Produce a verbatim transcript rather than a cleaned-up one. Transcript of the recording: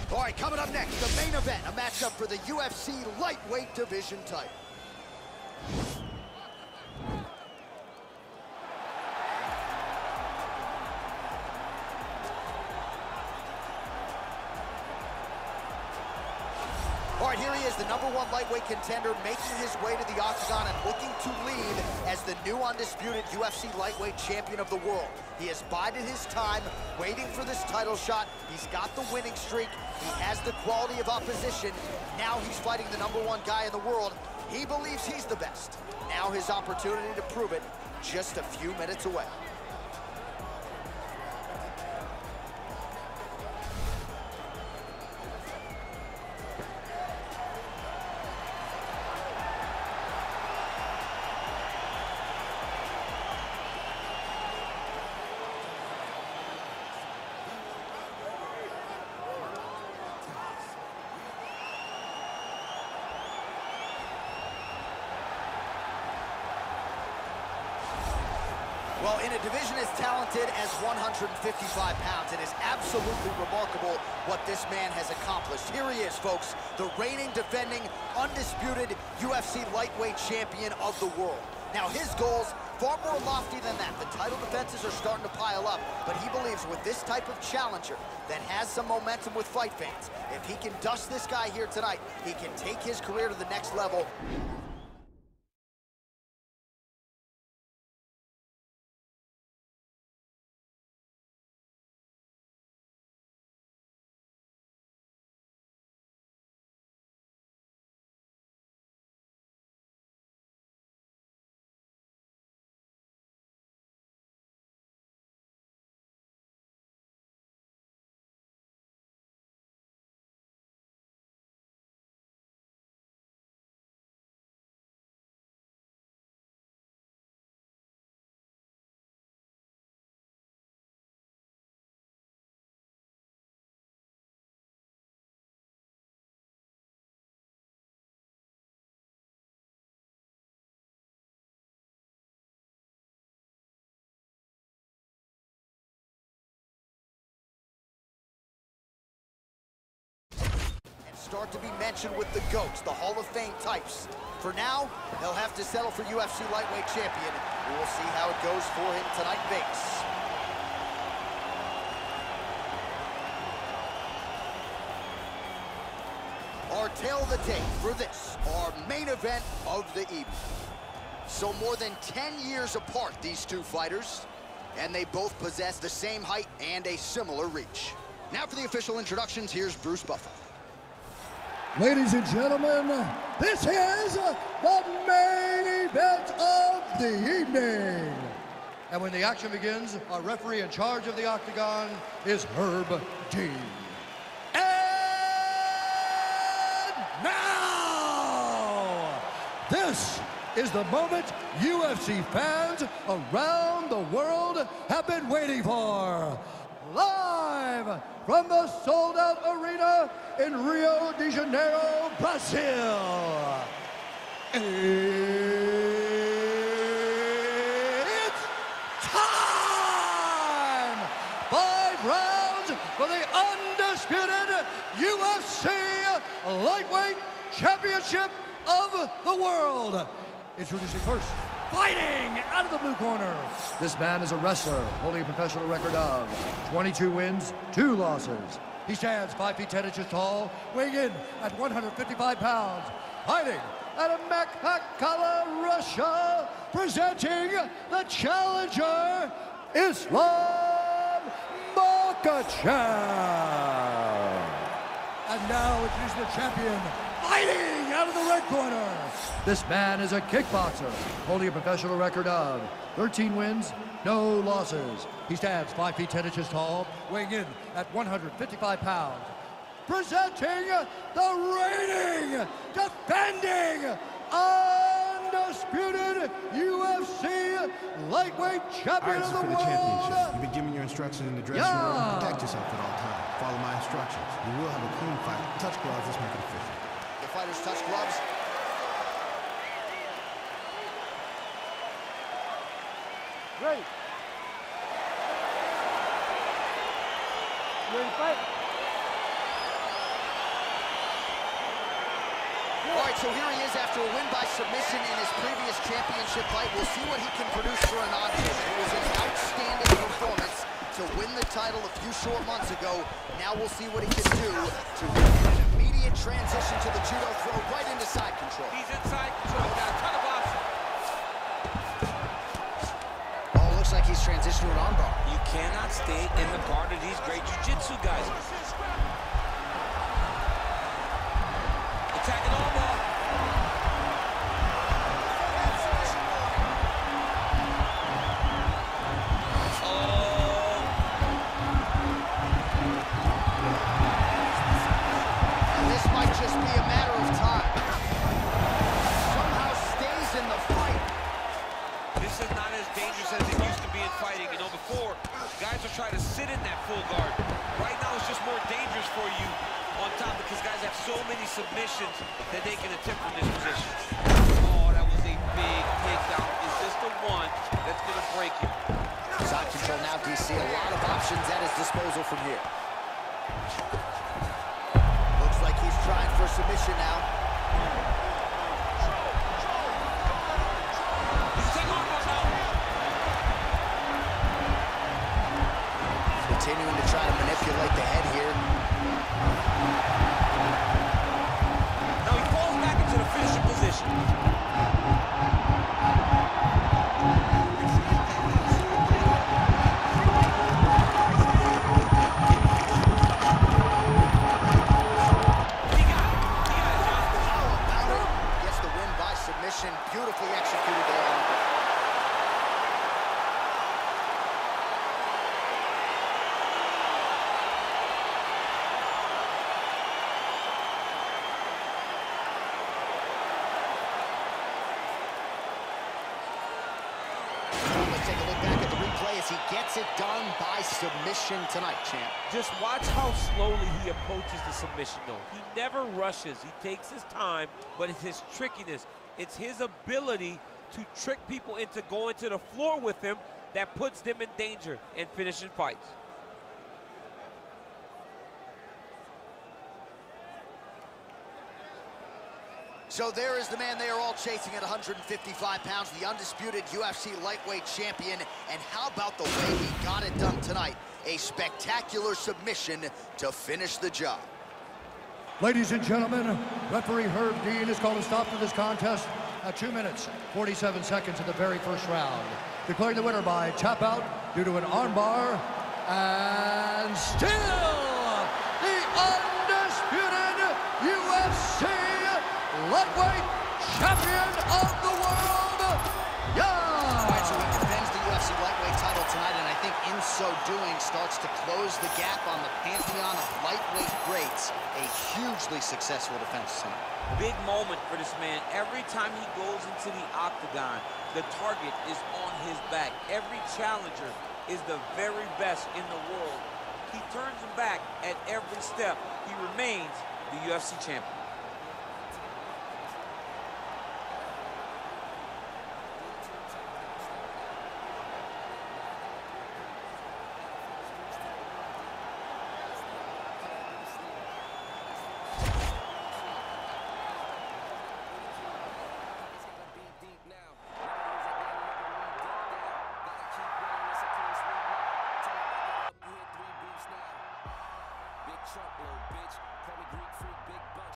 All right, coming up next, the main event, a matchup for the U F C lightweight division title. All right, here he is, the number one lightweight contender, making his way to the octagon and looking to lead as the new undisputed U F C lightweight champion of the world. He has bided his time, waiting for this title shot. He's got the winning streak. He has the quality of opposition. Now he's fighting the number one guy in the world. He believes he's the best. Now his opportunity to prove it, just a few minutes away. Well, in a division as talented as one hundred fifty-five pounds, it is absolutely remarkable what this man has accomplished. Here he is, folks, the reigning, defending, undisputed U F C lightweight champion of the world. Now, his goals, far more lofty than that. The title defenses are starting to pile up, but he believes with this type of challenger that has some momentum with fight fans, if he can dust this guy here tonight, he can take his career to the next level. Start to be mentioned with the GOATs, the Hall of Fame types. For now, he'll have to settle for U F C lightweight champion. We will see how it goes for him tonight in Vegas. Our tale of the tape for this, our main event of the evening. So more than ten years apart, these two fighters, and they both possess the same height and a similar reach. Now for the official introductions, here's Bruce Buffer. Ladies and gentlemen, this is the main event of the evening. And when the action begins, our referee in charge of the octagon is Herb Dean. And now, this is the moment U F C fans around the world have been waiting for. Live from the sold-out arena in Rio de Janeiro, Brazil. It's time! Five rounds for the undisputed U F C Lightweight Championship of the world. Introducing first, fighting out of the blue corner. This man is a wrestler, holding a professional record of twenty-two wins, two losses. He stands five feet ten inches tall, weighing in at one hundred fifty-five pounds. Fighting out of Makhachkala, Russia, presenting the challenger, Islam Makhachev. And now introducing the champion, fighting out of the red corner. This man is a kickboxer, holding a professional record of thirteen wins, no losses. He stands five feet ten inches tall, weighing in at one hundred fifty-five pounds. Presenting the reigning, defending, undisputed U F C lightweight champion of the for the world. championship. You've been given your instructions in the dressing Yeah. room. Protect yourself at all times. Follow my instructions. You will have a clean fight. Touch gloves. Let's make it official. The fighters touch gloves. Ready. You ready to fight? right, so here he is after a win by submission in his previous championship fight. We'll see what he can produce for Anandaez. It was an outstanding performance to win the title a few short months ago. Now we'll see what he can do to win an immediate transition to the judo throw right into side control. He's in side control. Got a ton of options. Oh, looks like he's transitioned to an armbar. You cannot stay in the guard of these great jiu-jitsu guys. Attacking armbar. Try to sit in that full guard. Right now it's just more dangerous for you on top because guys have so many submissions that they can attempt from this position. Oh, that was a big takedown. Is this the one that's going to break him? Side control now, D C. A lot of options at his disposal from here. Looks like he's trying for submission now. Continuing to try to manipulate the head here. Now he falls back into the finishing position. He got it. He got it, John. How about it? Gets the win by submission. Beautifully executed there. Take a look back at the replay as he gets it done by submission tonight, champ. Just watch how slowly he approaches the submission, though. He never rushes. He takes his time, but it's his trickiness. It's his ability to trick people into going to the floor with him that puts them in danger and finishing fights. So there is the man they are all chasing at one hundred fifty-five pounds, the undisputed U F C lightweight champion. And how about the way he got it done tonight? A spectacular submission to finish the job. Ladies and gentlemen, referee Herb Dean has called a stop to this contest at two minutes, forty-seven seconds of the very first round. Declaring the winner by tap out due to an armbar, and still the undisputed U F C lightweight champion of the world, yeah! All right, so he defends the U F C lightweight title tonight, and I think in so doing starts to close the gap on the pantheon of lightweight greats. A hugely successful defense tonight. Big moment for this man. Every time he goes into the octagon, the target is on his back. Every challenger is the very best in the world. He turns him back at every step. He remains the U F C champion.